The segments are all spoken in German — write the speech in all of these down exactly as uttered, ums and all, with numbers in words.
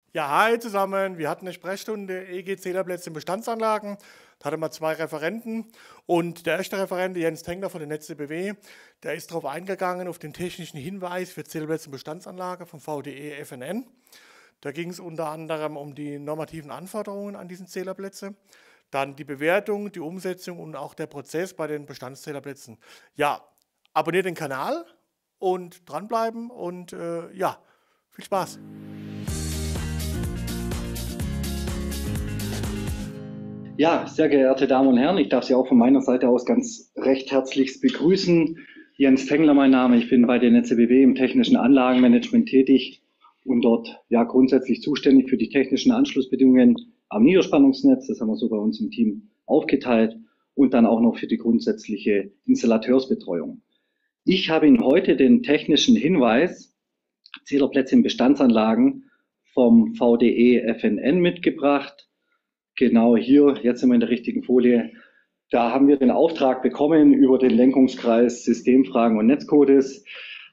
Ja, hi zusammen. Wir hatten eine Sprechstunde E G-Zählerplätze in Bestandsanlagen. Da hatten wir zwei Referenten. Und der erste Referent, Jens Tengler von der Netze B W, der ist darauf eingegangen, auf den technischen Hinweis für Zählerplätze in Bestandsanlagen vom V D E F N N. Da ging es unter anderem um die normativen Anforderungen an diesen Zählerplätze, dann die Bewertung, die Umsetzung und auch der Prozess bei den Bestandszählerplätzen. Ja, abonniert den Kanal und dranbleiben und äh, ja, viel Spaß. Ja, sehr geehrte Damen und Herren, ich darf Sie auch von meiner Seite aus ganz recht herzlichst begrüßen. Jens Tengler mein Name, ich bin bei der Netze B W im technischen Anlagenmanagement tätig und dort ja grundsätzlich zuständig für die technischen Anschlussbedingungen am Niederspannungsnetz. Das haben wir so bei uns im Team aufgeteilt und dann auch noch für die grundsätzliche Installateursbetreuung. Ich habe Ihnen heute den technischen Hinweis Zählerplätze in Bestandsanlagen vom V D E F N N mitgebracht. Genau hier, jetzt sind wir in der richtigen Folie. Da haben wir den Auftrag bekommen, über den Lenkungskreis Systemfragen und Netzcodes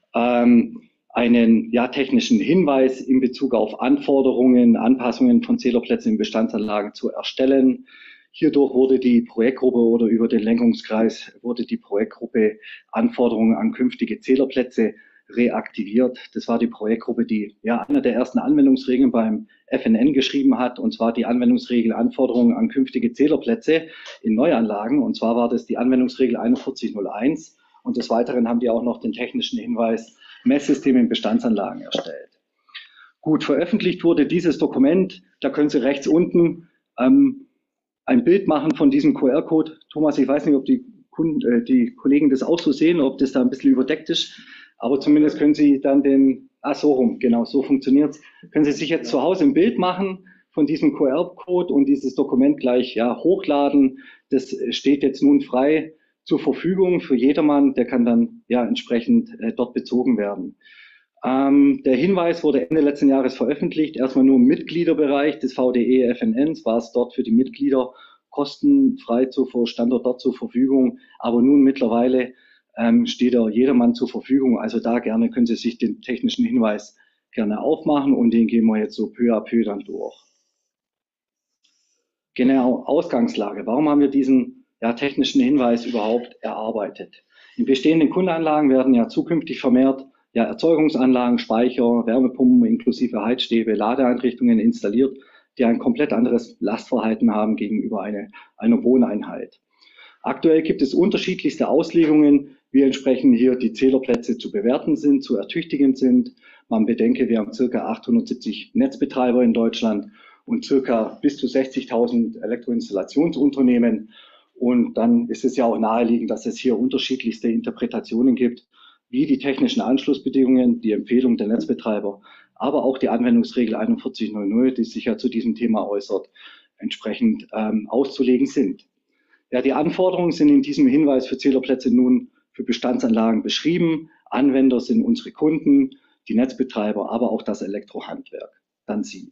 ähm, einen ja, technischen Hinweis in Bezug auf Anforderungen, Anpassungen von Zählerplätzen in Bestandsanlagen zu erstellen. Hierdurch wurde die Projektgruppe oder über den Lenkungskreis wurde die Projektgruppe Anforderungen an künftige Zählerplätze reaktiviert. Das war die Projektgruppe, die ja eine der ersten Anwendungsregeln beim F N N geschrieben hat, und zwar die Anwendungsregel Anforderungen an künftige Zählerplätze in Neuanlagen. Und zwar war das die Anwendungsregel einundvierzig null eins. Und des Weiteren haben die auch noch den technischen Hinweis Messsysteme in Bestandsanlagen erstellt. Gut, veröffentlicht wurde dieses Dokument. Da können Sie rechts unten ähm, ein Bild machen von diesem Q R-Code. Thomas, ich weiß nicht, ob die, Kunden, äh, die Kollegen das auch so sehen, ob das da ein bisschen überdeckt ist. Aber zumindest können Sie dann den, ah so rum, genau, so funktioniert es. Können Sie sich jetzt zu Hause ein Bild machen von diesem Q R-Code und dieses Dokument gleich ja, hochladen. Das steht jetzt nun frei zur Verfügung für jedermann, der kann dann ja entsprechend äh, dort bezogen werden. Ähm, der Hinweis wurde Ende letzten Jahres veröffentlicht, erstmal nur im Mitgliederbereich des V D E F N Ns, war es dort für die Mitglieder kostenfrei zu Standort dort zur Verfügung, aber nun mittlerweile ähm, steht er jedermann zur Verfügung. Also da gerne können Sie sich den technischen Hinweis gerne aufmachen und den gehen wir jetzt so peu à peu dann durch. Genau, Ausgangslage. Warum haben wir diesen ja, technischen Hinweis überhaupt erarbeitet? In bestehenden Kundenanlagen werden ja zukünftig vermehrt ja, Erzeugungsanlagen, Speicher, Wärmepumpen inklusive Heizstäbe, Ladeeinrichtungen installiert, die ein komplett anderes Lastverhalten haben gegenüber eine, einer Wohneinheit. Aktuell gibt es unterschiedlichste Auslegungen, wie entsprechend hier die Zählerplätze zu bewerten sind, zu ertüchtigen sind. Man bedenke, wir haben ca. achthundertsiebzig Netzbetreiber in Deutschland und circa bis zu sechzigtausend Elektroinstallationsunternehmen. Und dann ist es ja auch naheliegend, dass es hier unterschiedlichste Interpretationen gibt, wie die technischen Anschlussbedingungen, die Empfehlung der Netzbetreiber, aber auch die Anwendungsregel einundvierzig null null, die sich ja zu diesem Thema äußert, entsprechend ähm, auszulegen sind. Ja, die Anforderungen sind in diesem Hinweis für Zählerplätze nun für Bestandsanlagen beschrieben. Anwender sind unsere Kunden, die Netzbetreiber, aber auch das Elektrohandwerk, dann Sie.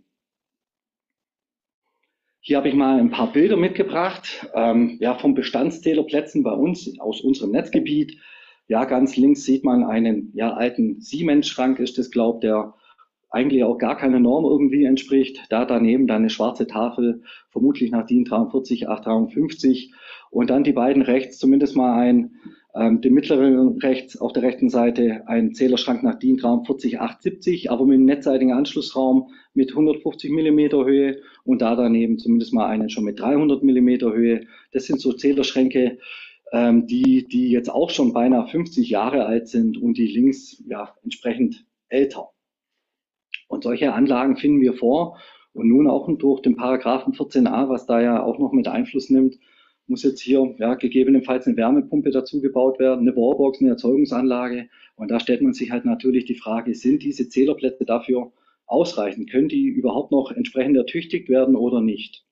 Hier habe ich mal ein paar Bilder mitgebracht, ähm, ja, von Bestandszählerplätzen bei uns aus unserem Netzgebiet. Ja, ganz links sieht man einen ja, alten Siemens-Schrank, ist das, glaube ich, der eigentlich auch gar keine Norm irgendwie entspricht. Da daneben dann eine schwarze Tafel, vermutlich nach DIN dreiundvierzig acht dreiundfünfzig. Und dann die beiden rechts, zumindest mal ein, ähm, den mittleren rechts auf der rechten Seite ein Zählerschrank nach DIN dreiundvierzig acht siebzig, aber mit einem netzseitigen Anschlussraum mit hundertfünfzig Millimeter Höhe und da daneben zumindest mal einen schon mit dreihundert Millimeter Höhe. Das sind so Zählerschränke, ähm, die, die jetzt auch schon beinahe fünfzig Jahre alt sind und die links ja entsprechend älter. Und solche Anlagen finden wir vor. Und nun auch durch den Paragraphen vierzehn a, was da ja auch noch mit Einfluss nimmt, muss jetzt hier ja, gegebenenfalls eine Wärmepumpe dazu gebaut werden, eine Wallbox, eine Erzeugungsanlage. Und da stellt man sich halt natürlich die Frage, sind diese Zählerplätze dafür ausreichend? Können die überhaupt noch entsprechend ertüchtigt werden oder nicht?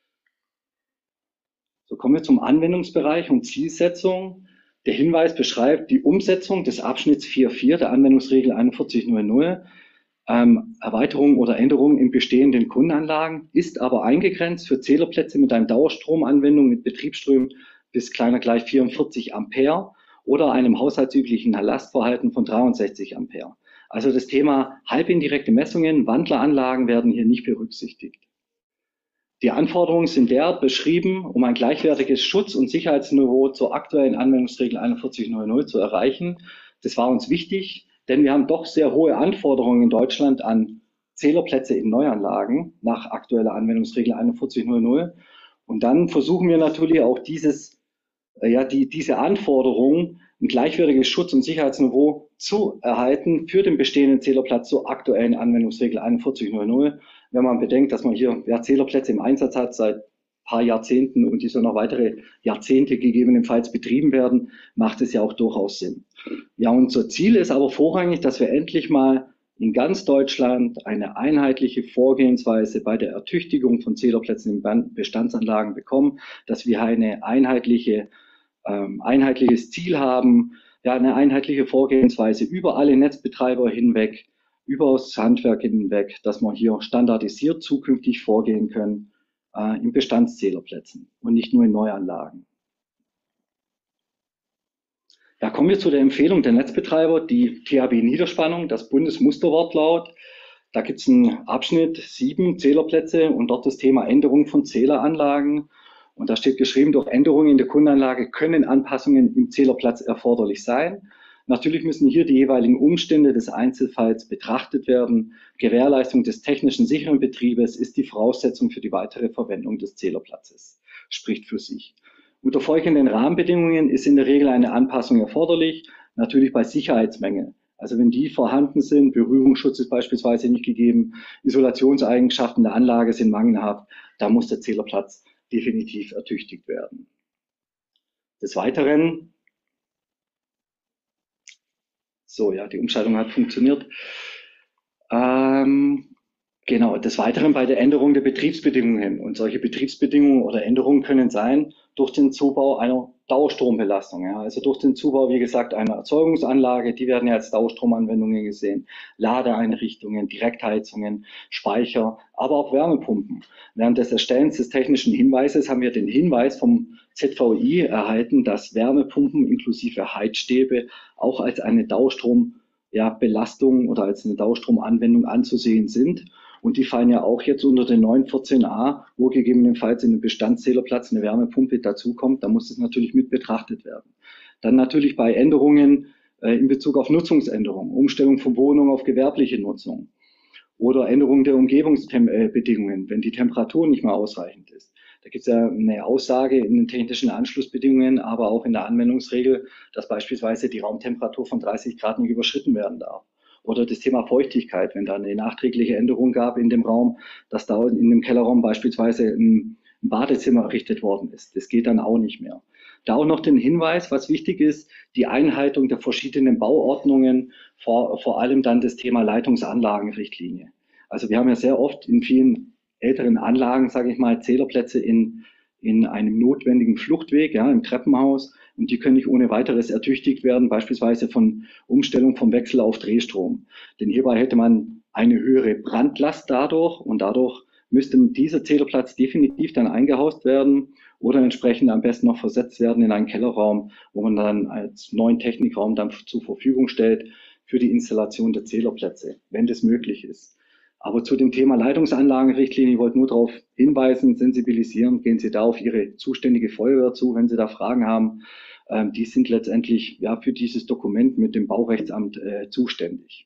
So kommen wir zum Anwendungsbereich und Zielsetzung. Der Hinweis beschreibt die Umsetzung des Abschnitts vier Punkt vier der Anwendungsregel einundvierzig null null. Ähm, Erweiterung oder Änderung in bestehenden Kundenanlagen, ist aber eingegrenzt für Zählerplätze mit einer Dauerstromanwendung mit Betriebsströmen bis kleiner gleich vierundvierzig Ampere oder einem haushaltsüblichen Lastverhalten von dreiundsechzig Ampere. Also das Thema halbindirekte Messungen, Wandleranlagen werden hier nicht berücksichtigt. Die Anforderungen sind derart beschrieben, um ein gleichwertiges Schutz- und Sicherheitsniveau zur aktuellen Anwendungsregel einundvierzig null null zu erreichen. Das war uns wichtig, denn wir haben doch sehr hohe Anforderungen in Deutschland an Zählerplätze in Neuanlagen nach aktueller Anwendungsregel einundvierzig null null. Und dann versuchen wir natürlich auch dieses, ja, die, diese Anforderungen, ein gleichwertiges Schutz- und Sicherheitsniveau zu erhalten für den bestehenden Zählerplatz zur aktuellen Anwendungsregel einundvierzig null null. Wenn man bedenkt, dass man hier ja, Zählerplätze im Einsatz hat seit ein paar Jahrzehnten und die so noch weitere Jahrzehnte gegebenenfalls betrieben werden, macht es ja auch durchaus Sinn. Ja, unser Ziel ist aber vorrangig, dass wir endlich mal in ganz Deutschland eine einheitliche Vorgehensweise bei der Ertüchtigung von Zählerplätzen in Bestandsanlagen bekommen, dass wir eine einheitliche, ähm, einheitliches Ziel haben, ja, eine einheitliche Vorgehensweise über alle Netzbetreiber hinweg, über das Handwerk hinweg, dass wir hier standardisiert zukünftig vorgehen können äh, in Bestandszählerplätzen und nicht nur in Neuanlagen. Ja, kommen wir zu der Empfehlung der Netzbetreiber, die T H B-Niederspannung, das Bundesmusterwortlaut. Da gibt es einen Abschnitt sieben Zählerplätze und dort das Thema Änderung von Zähleranlagen. Und da steht geschrieben, durch Änderungen in der Kundenanlage können Anpassungen im Zählerplatz erforderlich sein. Natürlich müssen hier die jeweiligen Umstände des Einzelfalls betrachtet werden. Gewährleistung des technischen sicheren Betriebes ist die Voraussetzung für die weitere Verwendung des Zählerplatzes. Spricht für sich. Unter folgenden Rahmenbedingungen ist in der Regel eine Anpassung erforderlich, natürlich bei Sicherheitsmängel. Also wenn die vorhanden sind, Berührungsschutz ist beispielsweise nicht gegeben, Isolationseigenschaften der Anlage sind mangelhaft, da muss der Zählerplatz definitiv ertüchtigt werden. Des Weiteren, so ja, die Umschaltung hat funktioniert. Ähm, Genau, des Weiteren bei der Änderung der Betriebsbedingungen. Und solche Betriebsbedingungen oder Änderungen können sein durch den Zubau einer Dauerstrombelastung. Ja. Also durch den Zubau, wie gesagt, einer Erzeugungsanlage, die werden ja als Dauerstromanwendungen gesehen, Ladeeinrichtungen, Direktheizungen, Speicher, aber auch Wärmepumpen. Während des Erstellens des technischen Hinweises haben wir den Hinweis vom Z V I erhalten, dass Wärmepumpen inklusive Heizstäbe auch als eine Dauerstrombelastung oder als eine Dauerstromanwendung anzusehen sind. Und die fallen ja auch jetzt unter den neun vierzehn a, wo gegebenenfalls in den Bestandszählerplatz eine Wärmepumpe dazukommt. Da muss es natürlich mit betrachtet werden. Dann natürlich bei Änderungen äh, in Bezug auf Nutzungsänderungen, Umstellung von Wohnung auf gewerbliche Nutzung oder Änderung der Umgebungsbedingungen, wenn die Temperatur nicht mehr ausreichend ist. Da gibt es ja eine Aussage in den technischen Anschlussbedingungen, aber auch in der Anwendungsregel, dass beispielsweise die Raumtemperatur von dreißig Grad nicht überschritten werden darf. Oder das Thema Feuchtigkeit, wenn da eine nachträgliche Änderung gab in dem Raum, dass da in dem Kellerraum beispielsweise ein Badezimmer errichtet worden ist. Das geht dann auch nicht mehr. Da auch noch den Hinweis, was wichtig ist, die Einhaltung der verschiedenen Bauordnungen, vor, vor allem dann das Thema Leitungsanlagenrichtlinie. Also wir haben ja sehr oft in vielen älteren Anlagen, sage ich mal, Zählerplätze in, in einem notwendigen Fluchtweg, ja, im Treppenhaus. Und die können nicht ohne weiteres ertüchtigt werden, beispielsweise von Umstellung vom Wechsel auf Drehstrom. Denn hierbei hätte man eine höhere Brandlast dadurch und dadurch müsste dieser Zählerplatz definitiv dann eingehaust werden oder entsprechend am besten noch versetzt werden in einen Kellerraum, wo man dann als neuen Technikraum dann zur Verfügung stellt für die Installation der Zählerplätze, wenn das möglich ist. Aber zu dem Thema Leitungsanlagenrichtlinie, ich wollte nur darauf hinweisen, sensibilisieren, gehen Sie da auf Ihre zuständige Feuerwehr zu, wenn Sie da Fragen haben. Ähm, die sind letztendlich ja für dieses Dokument mit dem Baurechtsamt äh, zuständig.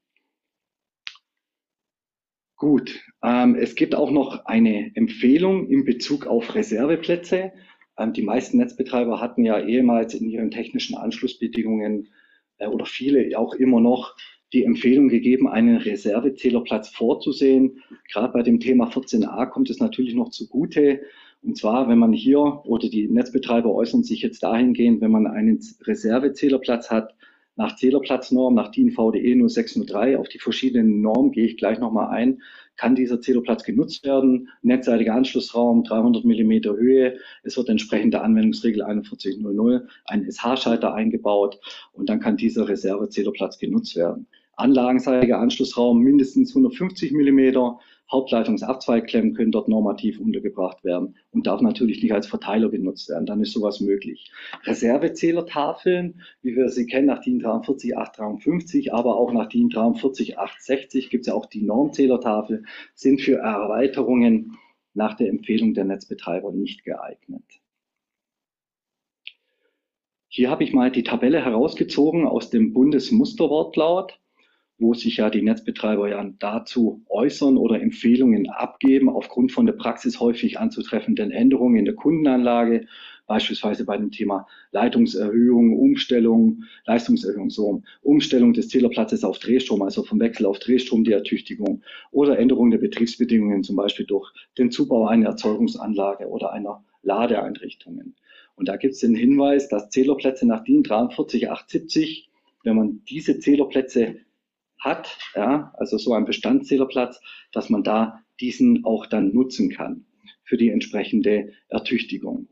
Gut, ähm, es gibt auch noch eine Empfehlung in Bezug auf Reserveplätze. Ähm, die meisten Netzbetreiber hatten ja ehemals in ihren technischen Anschlussbedingungen äh, oder viele auch immer noch die Empfehlung gegeben, einen Reservezählerplatz vorzusehen. Gerade bei dem Thema vierzehn a kommt es natürlich noch zugute. Und zwar, wenn man hier, oder die Netzbetreiber äußern sich jetzt dahingehend, wenn man einen Reservezählerplatz hat, nach Zählerplatznorm, nach D I N V D E null sechs null drei, auf die verschiedenen Normen gehe ich gleich nochmal ein, kann dieser Zählerplatz genutzt werden. Netzseitiger Anschlussraum, dreihundert Millimeter Höhe. Es wird entsprechend der Anwendungsregel einundvierzig null null ein S H-Schalter eingebaut und dann kann dieser Reservezählerplatz genutzt werden. Anlagenseitiger Anschlussraum mindestens hundertfünfzig Millimeter, Hauptleitungsabzweigklemmen können dort normativ untergebracht werden und darf natürlich nicht als Verteiler genutzt werden. Dann ist sowas möglich. Reservezählertafeln, wie wir sie kennen nach DIN dreiundvierzig acht dreiundfünfzig, aber auch nach DIN dreiundvierzig acht sechzig gibt es ja auch die Normzählertafel, sind für Erweiterungen nach der Empfehlung der Netzbetreiber nicht geeignet. Hier habe ich mal die Tabelle herausgezogen aus dem Bundesmusterwortlaut, wo sich ja die Netzbetreiber ja dazu äußern oder Empfehlungen abgeben aufgrund von der Praxis häufig anzutreffenden Änderungen in der Kundenanlage, beispielsweise bei dem Thema Leitungserhöhung, Umstellung, Leistungserhöhung, so Umstellung des Zählerplatzes auf Drehstrom, also vom Wechsel auf Drehstrom die Ertüchtigung oder Änderung der Betriebsbedingungen, zum Beispiel durch den Zubau einer Erzeugungsanlage oder einer Ladeeinrichtungen. Und da gibt es den Hinweis, dass Zählerplätze nach DIN dreiundvierzig acht siebzig, wenn man diese Zählerplätze hat, ja, also so ein Bestandszählerplatz, dass man da diesen auch dann nutzen kann für die entsprechende Ertüchtigung.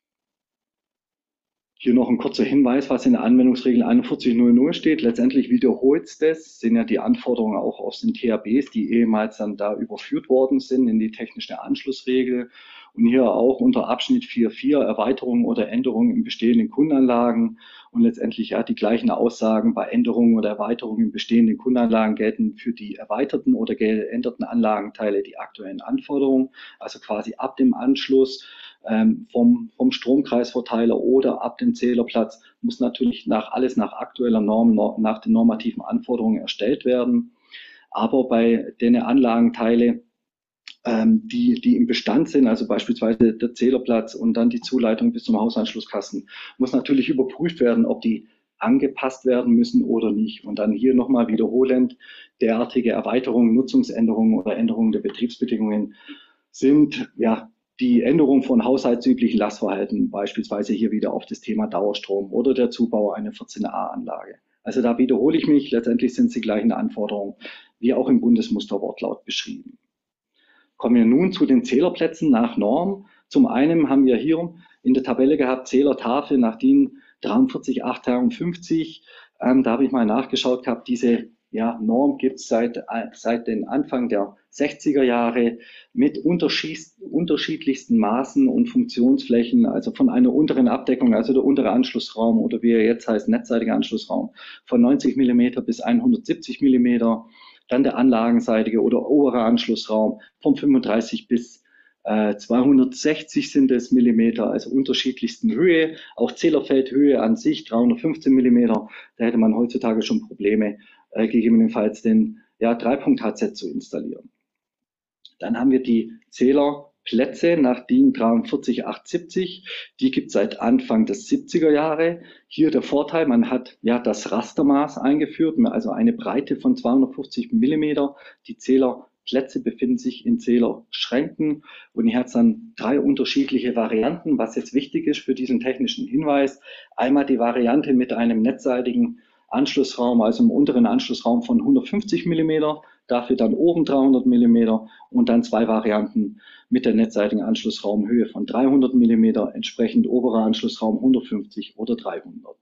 Hier noch ein kurzer Hinweis, was in der Anwendungsregel einundvierzig null null steht. Letztendlich wiederholt es das, sind ja die Anforderungen auch aus den T H Bs, die ehemals dann da überführt worden sind in die technische Anschlussregel. Und hier auch unter Abschnitt vier Punkt vier Erweiterungen oder Änderungen in bestehenden Kundenanlagen. Und letztendlich ja die gleichen Aussagen bei Änderungen oder Erweiterungen in bestehenden Kundenanlagen gelten für die erweiterten oder geänderten Anlagenteile die aktuellen Anforderungen. Also quasi ab dem Anschluss ähm, vom, vom Stromkreisverteiler oder ab dem Zählerplatz muss natürlich nach alles nach aktueller Norm, nach den normativen Anforderungen erstellt werden. Aber bei den Anlagenteile, Die, die im Bestand sind, also beispielsweise der Zählerplatz und dann die Zuleitung bis zum Hausanschlusskasten, muss natürlich überprüft werden, ob die angepasst werden müssen oder nicht. Und dann hier nochmal wiederholend, derartige Erweiterungen, Nutzungsänderungen oder Änderungen der Betriebsbedingungen sind ja die Änderung von haushaltsüblichen Lastverhalten, beispielsweise hier wieder auf das Thema Dauerstrom oder der Zubau einer vierzehn a Anlage. Also da wiederhole ich mich, letztendlich sind es die gleichen Anforderungen, wie auch im Bundesmusterwortlaut beschrieben. Kommen wir nun zu den Zählerplätzen nach Norm. Zum einen haben wir hier in der Tabelle gehabt Zählertafel nach DIN dreiundvierzig acht dreiundfünfzig. Ähm, da habe ich mal nachgeschaut gehabt, diese ja, Norm gibt es seit, seit den Anfang der sechziger Jahre mit unterschiedlichsten Maßen und Funktionsflächen, also von einer unteren Abdeckung, also der untere Anschlussraum oder wie er jetzt heißt, netzseitiger Anschlussraum, von neunzig Millimeter bis hundertsiebzig Millimeter. Dann der anlagenseitige oder obere Anschlussraum von fünfunddreißig bis äh, zweihundertsechzig sind es Millimeter, also unterschiedlichsten Höhe. Auch Zählerfeldhöhe an sich dreihundertfünfzehn Millimeter. Da hätte man heutzutage schon Probleme, äh, gegebenenfalls den ja, Dreipunkt-H Z zu installieren. Dann haben wir die Zählerplätze nach DIN dreiundvierzig acht siebzig. Die gibt es seit Anfang des siebziger Jahre. Hier der Vorteil, man hat ja das Rastermaß eingeführt, also eine Breite von zweihundertfünfzig Millimeter. Die Zählerplätze befinden sich in Zählerschränken und hier hat es dann drei unterschiedliche Varianten, was jetzt wichtig ist für diesen technischen Hinweis. Einmal die Variante mit einem netzseitigen Anschlussraum, also im unteren Anschlussraum von hundertfünfzig Millimeter, dafür dann oben dreihundert Millimeter und dann zwei Varianten mit der netzseitigen Anschlussraumhöhe von dreihundert Millimeter, entsprechend oberer Anschlussraum hundertfünfzig oder dreihundert.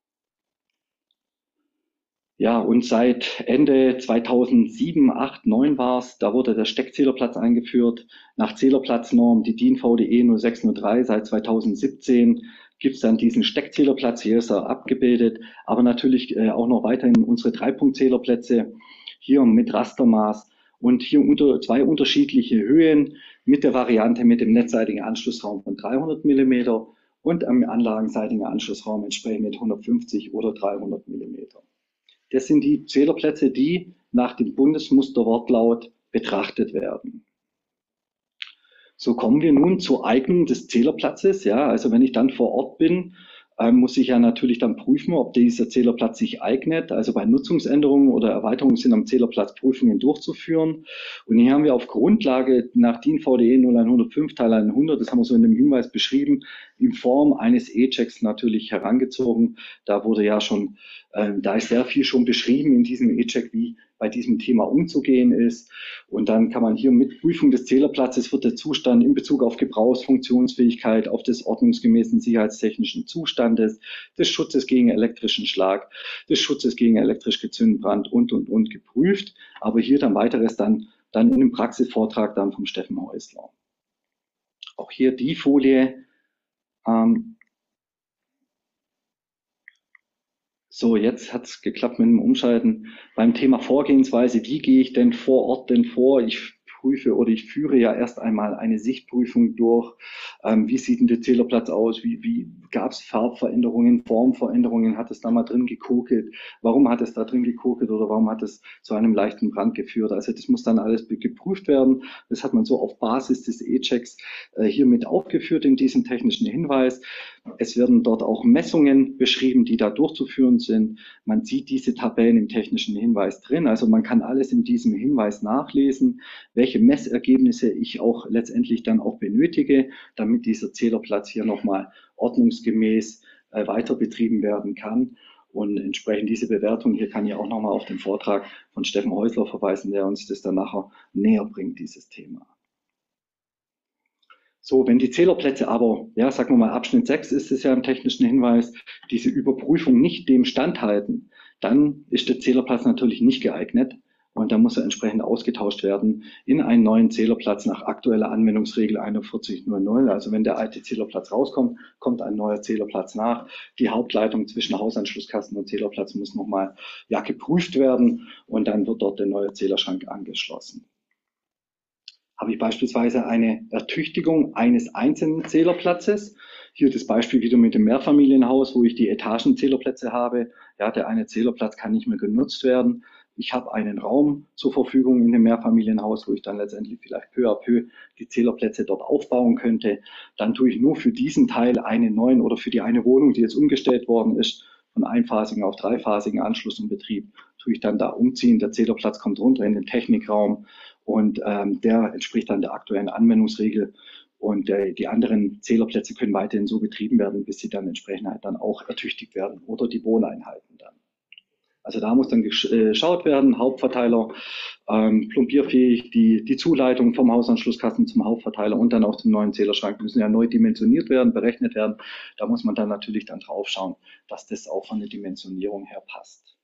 Ja, und seit Ende zweitausendsieben, acht, neun war es, da wurde der Steckzählerplatz eingeführt. Nach Zählerplatznorm, die DIN V D E null sechs null drei seit zweitausendsiebzehn gibt es dann diesen Steckzählerplatz, hier ist er abgebildet, aber natürlich äh, auch noch weiterhin unsere Dreipunkt-Zählerplätze, hier mit Rastermaß und hier unter zwei unterschiedliche Höhen mit der Variante mit dem netzseitigen Anschlussraum von dreihundert Millimeter und am anlagenseitigen Anschlussraum entsprechend mit hundertfünfzig oder dreihundert Millimeter. Das sind die Zählerplätze, die nach dem Bundesmusterwortlaut betrachtet werden. So kommen wir nun zur Eignung des Zählerplatzes. Ja, also wenn ich dann vor Ort bin, äh, muss ich ja natürlich dann prüfen, ob dieser Zählerplatz sich eignet. Also bei Nutzungsänderungen oder Erweiterungen sind am Zählerplatz Prüfungen durchzuführen. Und hier haben wir auf Grundlage nach DIN V D E null eins null fünf Teil hundert, das haben wir so in dem Hinweis beschrieben, in Form eines E-Checks natürlich herangezogen. Da wurde ja schon, äh, da ist sehr viel schon beschrieben in diesem E-Check, wie bei diesem Thema umzugehen ist. Und dann kann man hier mit Prüfung des Zählerplatzes wird der Zustand in Bezug auf Gebrauchsfunktionsfähigkeit, auf des ordnungsgemäßen sicherheitstechnischen Zustandes, des Schutzes gegen elektrischen Schlag, des Schutzes gegen elektrisch gezündeten Brand und, und, und geprüft. Aber hier dann weiteres dann dann in einem Praxisvortrag dann vom Steffen Häusler. Auch hier die Folie. Ähm, So, jetzt hat es geklappt mit dem Umschalten. Beim Thema Vorgehensweise, wie gehe ich denn vor Ort denn vor? Ich prüfe oder ich führe ja erst einmal eine Sichtprüfung durch. Ähm, wie sieht denn der Zählerplatz aus? Wie, wie gab es Farbveränderungen, Formveränderungen? Hat es da mal drin gekokelt? Warum hat es da drin gekokelt oder warum hat es zu einem leichten Brand geführt? Also das muss dann alles geprüft werden. Das hat man so auf Basis des E-Checks äh, hiermit aufgeführt in diesem technischen Hinweis. Es werden dort auch Messungen beschrieben, die da durchzuführen sind. Man sieht diese Tabellen im technischen Hinweis drin. Also man kann alles in diesem Hinweis nachlesen, welche Messergebnisse ich auch letztendlich dann auch benötige, damit dieser Zählerplatz hier nochmal ordnungsgemäß äh, weiter betrieben werden kann. Und entsprechend diese Bewertung, hier kann ich auch nochmal auf den Vortrag von Steffen Häusler verweisen, der uns das dann nachher näher bringt, dieses Thema. So, wenn die Zählerplätze aber, ja, sagen wir mal, Abschnitt sechs ist es ja im technischen Hinweis, diese Überprüfung nicht dem standhalten, dann ist der Zählerplatz natürlich nicht geeignet und dann muss er entsprechend ausgetauscht werden in einen neuen Zählerplatz nach aktueller Anwendungsregel einundvierzig null null. Also wenn der alte Zählerplatz rauskommt, kommt ein neuer Zählerplatz nach. Die Hauptleitung zwischen Hausanschlusskasten und Zählerplatz muss nochmal ja, geprüft werden und dann wird dort der neue Zählerschrank angeschlossen. Habe ich beispielsweise eine Ertüchtigung eines einzelnen Zählerplatzes. Hier das Beispiel wieder mit dem Mehrfamilienhaus, wo ich die Etagenzählerplätze habe. Ja, der eine Zählerplatz kann nicht mehr genutzt werden. Ich habe einen Raum zur Verfügung in dem Mehrfamilienhaus, wo ich dann letztendlich vielleicht peu à peu die Zählerplätze dort aufbauen könnte. Dann tue ich nur für diesen Teil einen neuen oder für die eine Wohnung, die jetzt umgestellt worden ist, von einphasigen auf dreiphasigen Anschluss und Betrieb, tue ich dann da umziehen. Der Zählerplatz kommt runter in den Technikraum und ähm, der entspricht dann der aktuellen Anwendungsregel. Und äh, die anderen Zählerplätze können weiterhin so betrieben werden, bis sie dann entsprechend halt dann auch ertüchtigt werden oder die Wohneinheiten dann. Also da muss dann geschaut werden, Hauptverteiler, ähm, plombierfähig, die, die Zuleitung vom Hausanschlusskasten zum Hauptverteiler und dann auch zum neuen Zählerschrank müssen ja neu dimensioniert werden, berechnet werden. Da muss man dann natürlich dann drauf schauen, dass das auch von der Dimensionierung her passt.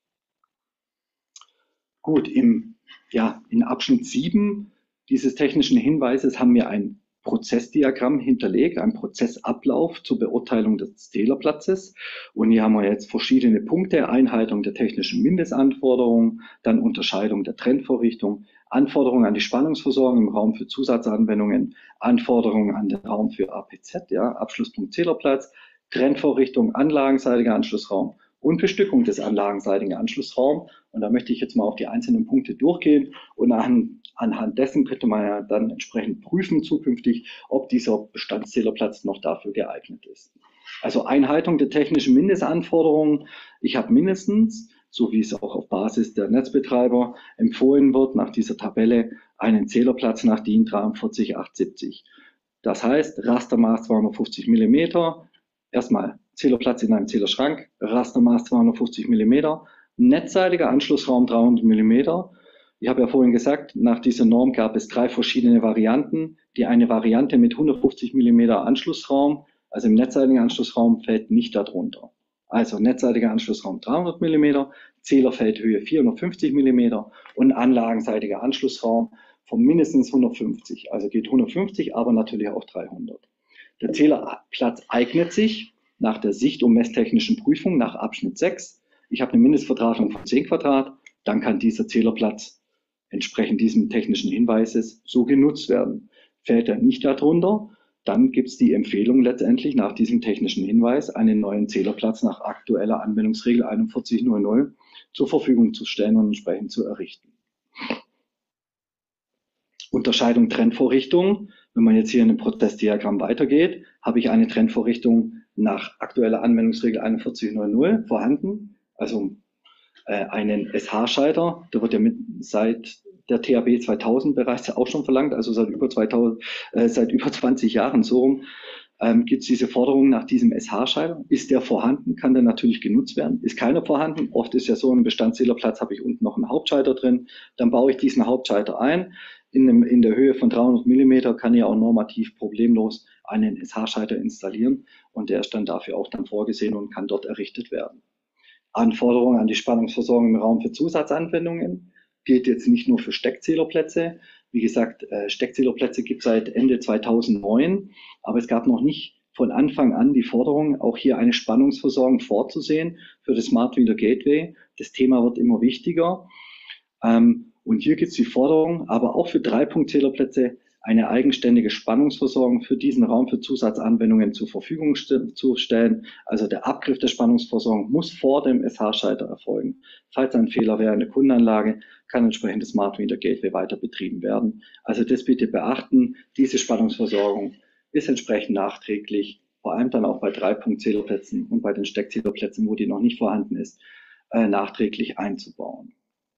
Gut, im, ja, in Abschnitt sieben dieses technischen Hinweises haben wir ein Prozessdiagramm hinterlegt, ein Prozessablauf zur Beurteilung des Zählerplatzes. Und hier haben wir jetzt verschiedene Punkte: Einhaltung der technischen Mindestanforderungen, dann Unterscheidung der Trennvorrichtung, Anforderungen an die Spannungsversorgung im Raum für Zusatzanwendungen, Anforderungen an den Raum für A P Z, ja, Abschlusspunkt Zählerplatz, Trennvorrichtung, anlagenseitiger Anschlussraum und Bestückung des anlagenseitigen Anschlussraums. Und da möchte ich jetzt mal auf die einzelnen Punkte durchgehen und an, anhand dessen könnte man ja dann entsprechend prüfen zukünftig, ob dieser Bestandszählerplatz noch dafür geeignet ist. Also Einhaltung der technischen Mindestanforderungen. Ich habe mindestens, so wie es auch auf Basis der Netzbetreiber empfohlen wird, nach dieser Tabelle einen Zählerplatz nach DIN dreiundvierzig achthundertsiebzig. Das heißt, Rastermaß zweihundertfünfzig Millimeter, erstmal Zählerplatz in einem Zählerschrank, Rastermaß zweihundertfünfzig Millimeter, netzseitiger Anschlussraum dreihundert Millimeter. Ich habe ja vorhin gesagt, nach dieser Norm gab es drei verschiedene Varianten. Die eine Variante mit hundertfünfzig Millimeter Anschlussraum, also im netzseitigen Anschlussraum, fällt nicht darunter. Also netzseitiger Anschlussraum dreihundert Millimeter, Zählerfeldhöhe vierhundertfünfzig Millimeter und anlagenseitiger Anschlussraum von mindestens hundertfünfzig. Also geht hundertfünfzig, aber natürlich auch dreihundert. Der Zählerplatz eignet sich nach der Sicht- und messtechnischen Prüfung nach Abschnitt sechs. Ich habe eine Mindestverdrahtung von zehn Quadrat, dann kann dieser Zählerplatz entsprechend diesem technischen Hinweises so genutzt werden. Fällt er nicht darunter, dann gibt es die Empfehlung letztendlich nach diesem technischen Hinweis, einen neuen Zählerplatz nach aktueller Anwendungsregel einundvierzig null null zur Verfügung zu stellen und entsprechend zu errichten. Unterscheidung Trennvorrichtung. Wenn man jetzt hier in dem Prozessdiagramm weitergeht, habe ich eine Trennvorrichtung nach aktueller Anwendungsregel einundvierzig null null vorhanden. Also äh, einen S H-Schalter, der wird ja mit, seit der T A B zweitausend bereits auch schon verlangt, also seit über, zweitausend, äh, seit über zwanzig Jahren so rum, ähm, gibt es diese Forderung nach diesem S H-Schalter. Ist der vorhanden, kann der natürlich genutzt werden. Ist keiner vorhanden, oft ist ja so, im Bestandszählerplatz habe ich unten noch einen Hauptschalter drin, dann baue ich diesen Hauptschalter ein. In, einem, in der Höhe von dreihundert Millimeter kann ich auch normativ problemlos einen S H-Schalter installieren und der ist dann dafür auch dann vorgesehen und kann dort errichtet werden. Anforderungen an die Spannungsversorgung im Raum für Zusatzanwendungen gilt jetzt nicht nur für Steckzählerplätze. Wie gesagt, Steckzählerplätze gibt es seit Ende zweitausendneun, aber es gab noch nicht von Anfang an die Forderung, auch hier eine Spannungsversorgung vorzusehen für das Smart Meter Gateway. Das Thema wird immer wichtiger. Und hier gibt es die Forderung, aber auch für Dreipunktzählerplätze eine eigenständige Spannungsversorgung für diesen Raum für Zusatzanwendungen zur Verfügung st- zu stellen. Also der Abgriff der Spannungsversorgung muss vor dem S H-Schalter erfolgen. Falls ein Fehler wäre in der Kundenanlage, kann entsprechend das Smart Meter Gateway weiter betrieben werden. Also das bitte beachten, diese Spannungsversorgung ist entsprechend nachträglich, vor allem dann auch bei Dreipunktzählerplätzen und bei den Steckzählerplätzen, wo die noch nicht vorhanden ist, äh, nachträglich einzubauen.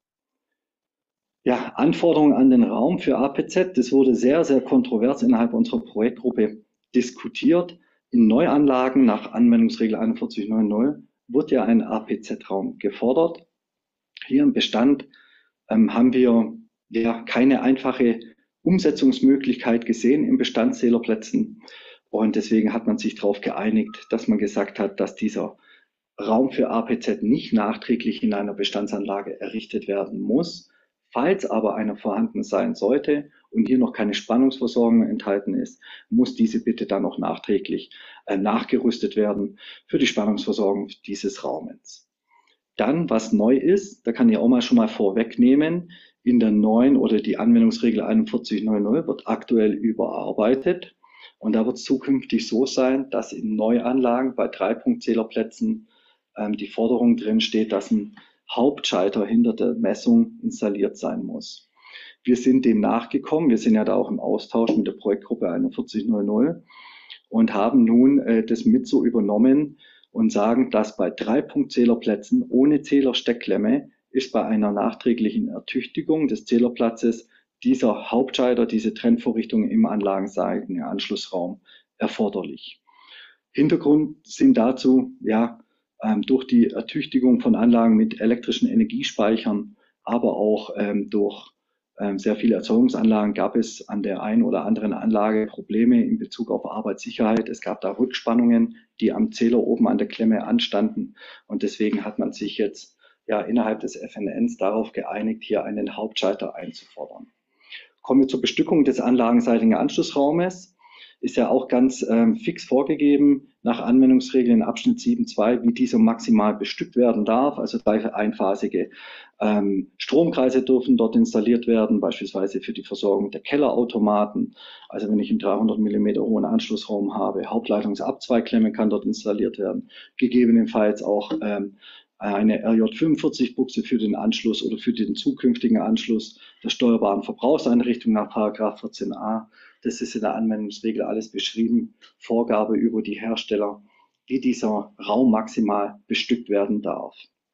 Ja, Anforderungen an den Raum für A P Z, das wurde sehr, sehr kontrovers innerhalb unserer Projektgruppe diskutiert. In Neuanlagen nach Anwendungsregel einundvierzig neunzig wird ja ein A P Z-Raum gefordert. Hier im Bestand ähm, haben wir ja keine einfache Umsetzungsmöglichkeit gesehen in Bestandszählerplätzen. Und deswegen hat man sich darauf geeinigt, dass man gesagt hat, dass dieser Raum für A P Z nicht nachträglich in einer Bestandsanlage errichtet werden muss. Falls aber einer vorhanden sein sollte und hier noch keine Spannungsversorgung enthalten ist, muss diese bitte dann noch nachträglich äh, nachgerüstet werden für die Spannungsversorgung dieses Raumes. Dann, was neu ist, da kann ich auch mal schon mal vorwegnehmen, in der neuen oder die Anwendungsregel einundvierzig neunzig wird aktuell überarbeitet und da wird es zukünftig so sein, dass in Neuanlagen bei Dreipunktzählerplätzen ähm, die Forderung drin steht, dass ein Hauptschalter hinter der Messung installiert sein muss. Wir sind dem nachgekommen, wir sind ja da auch im Austausch mit der Projektgruppe einundvierzig neunzig und haben nun äh, das mit so übernommen und sagen, dass bei Dreipunktzählerplätzen ohne Zählersteckklemme ist bei einer nachträglichen Ertüchtigung des Zählerplatzes dieser Hauptschalter, diese Trennvorrichtung im anlagenseitigen Anschlussraum erforderlich. Hintergrund sind dazu, ja, ähm, durch die Ertüchtigung von Anlagen mit elektrischen Energiespeichern, aber auch ähm, durch ähm, sehr viele Erzeugungsanlagen gab es an der einen oder anderen Anlage Probleme in Bezug auf Arbeitssicherheit. Es gab da Rückspannungen, die am Zähler oben an der Klemme anstanden. Und deswegen hat man sich jetzt ja innerhalb des F N Ns darauf geeinigt, hier einen Hauptschalter einzufordern. Kommen wir zur Bestückung des anlagenseitigen Anschlussraumes. Ist ja auch ganz ähm, fix vorgegeben nach Anwendungsregeln Abschnitt sieben Punkt zwei, wie dieser maximal bestückt werden darf. Also drei einphasige ähm, Stromkreise dürfen dort installiert werden, beispielsweise für die Versorgung der Kellerautomaten. Also wenn ich einen dreihundert Millimeter hohen Anschlussraum habe, Hauptleitungsabzweigklemme kann dort installiert werden. Gegebenenfalls auch ähm, eine R J fünfundvierzig Buchse für den Anschluss oder für den zukünftigen Anschluss der steuerbaren Verbrauchseinrichtung nach Paragraph vierzehn a. Das ist in der Anwendungsregel alles beschrieben. Vorgabe über die Hersteller, wie dieser Raum maximal bestückt werden darf.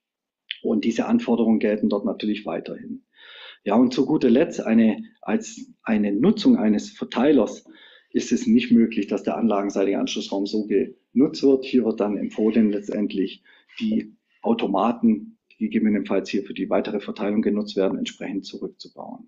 Und diese Anforderungen gelten dort natürlich weiterhin. Ja, und zu guter Letzt, eine, als eine Nutzung eines Verteilers ist es nicht möglich, dass der anlagenseitige Anschlussraum so genutzt wird. Hier wird dann empfohlen, letztendlich die Automaten, die gegebenenfalls hier für die weitere Verteilung genutzt werden, entsprechend zurückzubauen.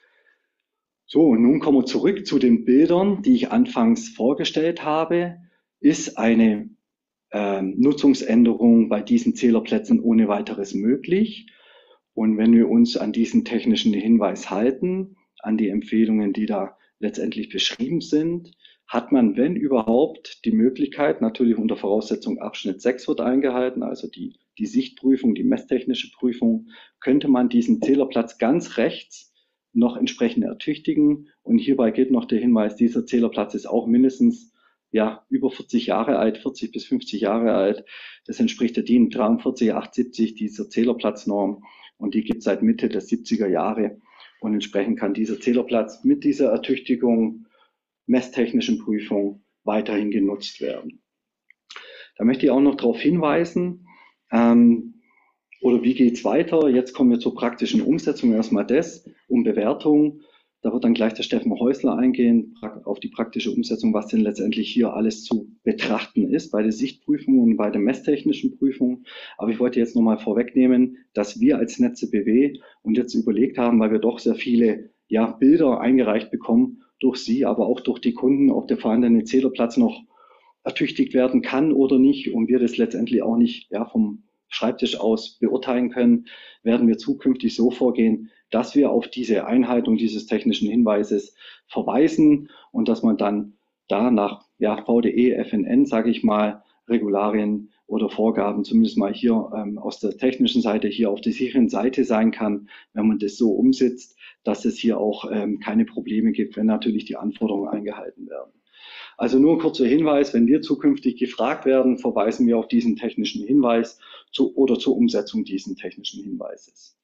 So, und nun kommen wir zurück zu den Bildern, die ich anfangs vorgestellt habe. Ist eine äh, Nutzungsänderung bei diesen Zählerplätzen ohne weiteres möglich? Und wenn wir uns an diesen technischen Hinweis halten, an die Empfehlungen, die da letztendlich beschrieben sind, hat man, wenn überhaupt, die Möglichkeit, natürlich unter Voraussetzung Abschnitt sechs wird eingehalten, also die, die Sichtprüfung, die messtechnische Prüfung, könnte man diesen Zählerplatz ganz rechts noch entsprechend ertüchtigen. Und hierbei gilt noch der Hinweis, dieser Zählerplatz ist auch mindestens ja, über vierzig Jahre alt, vierzig bis fünfzig Jahre alt. Das entspricht der D I N dreiundvierzig achtundsiebzig, dieser Zählerplatznorm. Und die gibt es seit Mitte der siebziger Jahre. Und entsprechend kann dieser Zählerplatz mit dieser Ertüchtigung, messtechnischen Prüfung weiterhin genutzt werden. Da möchte ich auch noch darauf hinweisen, ähm, oder wie geht es weiter? Jetzt kommen wir zur praktischen Umsetzung. Erstmal das, um Bewertung. Da wird dann gleich der Steffen Häusler eingehen auf die praktische Umsetzung, was denn letztendlich hier alles zu betrachten ist bei der Sichtprüfung und bei der messtechnischen Prüfung. Aber ich wollte jetzt nochmal vorwegnehmen, dass wir als Netze B W und jetzt überlegt haben, weil wir doch sehr viele ja, Bilder eingereicht bekommen durch Sie, aber auch durch die Kunden, ob der vorhandene Zählerplatz noch ertüchtigt werden kann oder nicht und wir das letztendlich auch nicht ja, vom Schreibtisch aus beurteilen können, werden wir zukünftig so vorgehen, dass wir auf diese Einhaltung dieses technischen Hinweises verweisen und dass man dann da nach ja, V D E, F N N, sage ich mal, Regularien oder Vorgaben zumindest mal hier ähm, aus der technischen Seite hier auf der sicheren Seite sein kann, wenn man das so umsetzt, dass es hier auch ähm, keine Probleme gibt, wenn natürlich die Anforderungen eingehalten werden. Also nur ein kurzer Hinweis, wenn wir zukünftig gefragt werden, verweisen wir auf diesen technischen Hinweis zu, oder zur Umsetzung dieses technischen Hinweises.